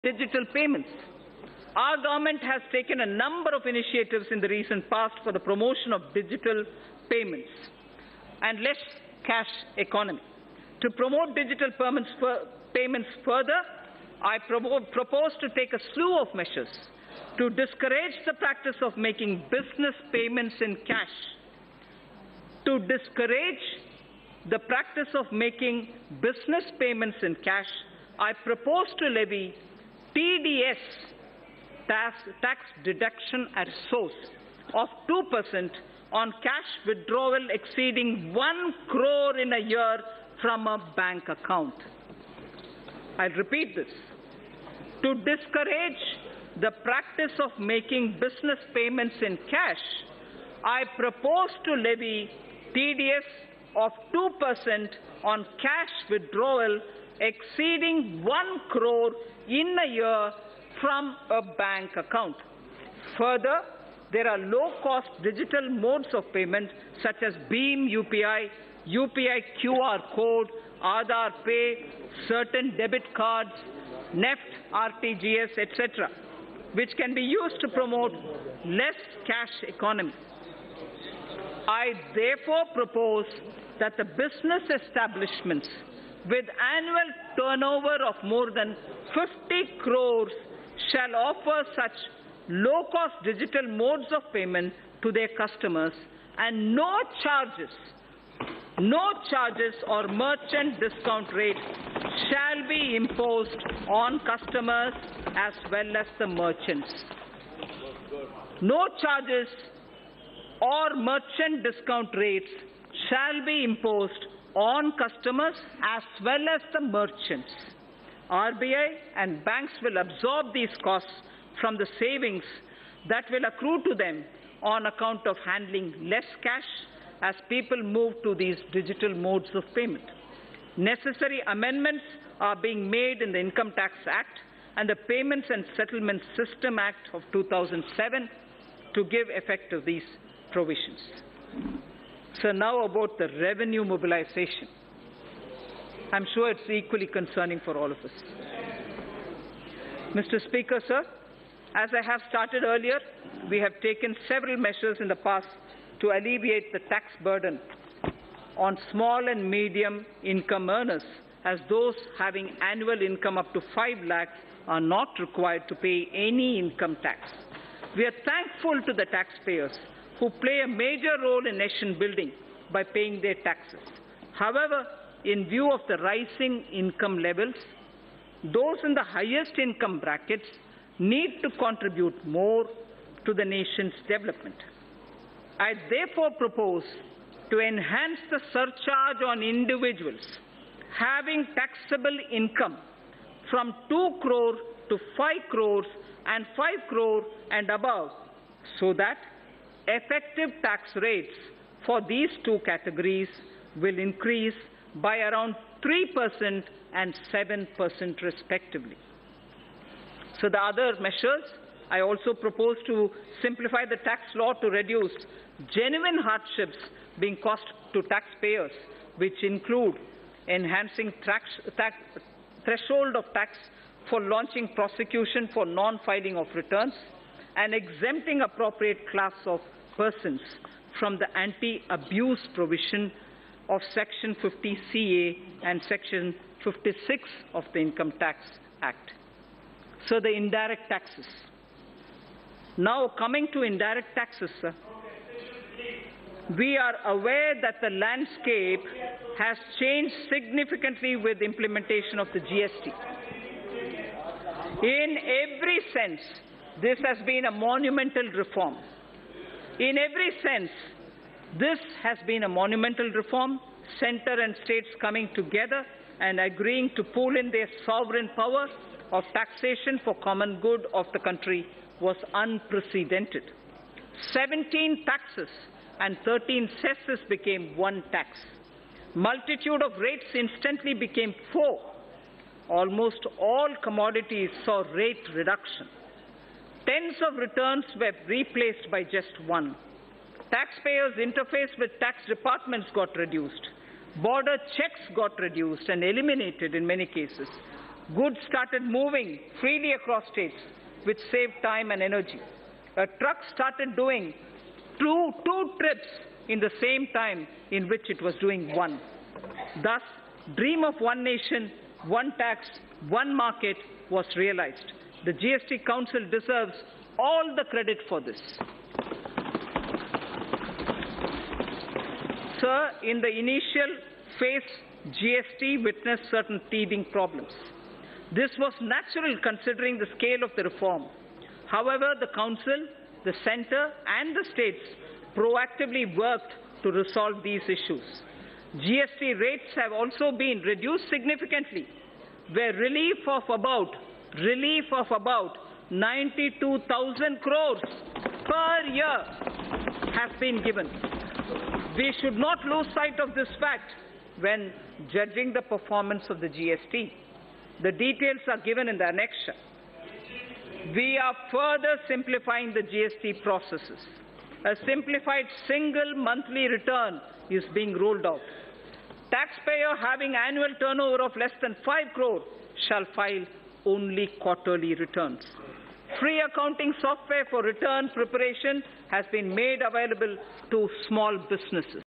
digital payments. Our government has taken a number of initiatives in the recent past for the promotion of digital payments and less cash economy. To promote digital payments further, I propose to take a slew of measures to discourage the practice of making business payments in cash. To discourage the practice of making business payments in cash, I propose to levy TDS, tax deduction at source, of 2% on cash withdrawal exceeding 1 crore in a year from a bank account. I'll repeat this. To discourage the practice of making business payments in cash, I propose to levy TDS of 2% on cash withdrawal exceeding 1 crore in a year from a bank account. Further, there are low-cost digital modes of payment such as BHIM UPI, UPI QR code, Aadhaar Pay, certain debit cards, NEFT, RTGS, etc., which can be used to promote less cash economy. I therefore propose that the business establishments with annual turnover of more than 50 crores shall offer such low-cost digital modes of payment to their customers, and no charges or merchant discount rate shall be imposed on customers as well as the merchants. No charges or merchant discount rates shall be imposed on customers as well as the merchants. RBI and banks will absorb these costs from the savings that will accrue to them on account of handling less cash as people move to these digital modes of payment. Necessary amendments are being made in the Income Tax Act and the Payments and Settlement System Act of 2007 to give effect to these provisions. So now about the revenue mobilization. I'm sure it's equally concerning for all of us. Mr. Speaker, sir, as I have started earlier, we have taken several measures in the past to alleviate the tax burden on small and medium income earners, as those having annual income up to 5 lakhs are not required to pay any income tax. We are thankful to the taxpayers who play a major role in nation building by paying their taxes. However, in view of the rising income levels, those in the highest income brackets need to contribute more to the nation's development. I therefore propose to enhance the surcharge on individuals having taxable income from 2 crore to 5 crores and 5 crore and above, so that effective tax rates for these two categories will increase by around 3% and 7% respectively. So the other measures, I also propose to simplify the tax law to reduce genuine hardships being caused to taxpayers, which include enhancing threshold of tax for launching prosecution for non-filing of returns and exempting appropriate class of persons from the anti-abuse provision of Section 50CA and Section 56 of the Income Tax Act. So the indirect taxes. Now coming to indirect taxes, sir. We are aware that the landscape has changed significantly with the implementation of the GST. In every sense, this has been a monumental reform. In every sense, this has been a monumental reform, center and states coming together and agreeing to pool in their sovereign power of taxation for common good of the country was unprecedented. 17 taxes and 13 cesses became one tax. Multitude of rates instantly became 4. Almost all commodities saw rate reduction. Tens of returns were replaced by just one. Taxpayers' interface with tax departments got reduced. Border checks got reduced and eliminated in many cases. Goods started moving freely across states, which saved time and energy. A truck started doing two trips in the same time in which it was doing one. Thus, dream of one nation, one tax, one market was realized. The GST Council deserves all the credit for this. Sir, in the initial phase, GST witnessed certain teething problems. This was natural considering the scale of the reform. However, the Council, the Centre and the states proactively worked to resolve these issues. GST rates have also been reduced significantly, where relief of about 92,000 crores per year has been given. We should not lose sight of this fact when judging the performance of the GST. The details are given in the annexure. We are further simplifying the GST processes. A simplified single monthly return is being rolled out. Taxpayer having annual turnover of less than 5 crore shall file only quarterly returns. Free accounting software for return preparation has been made available to small businesses.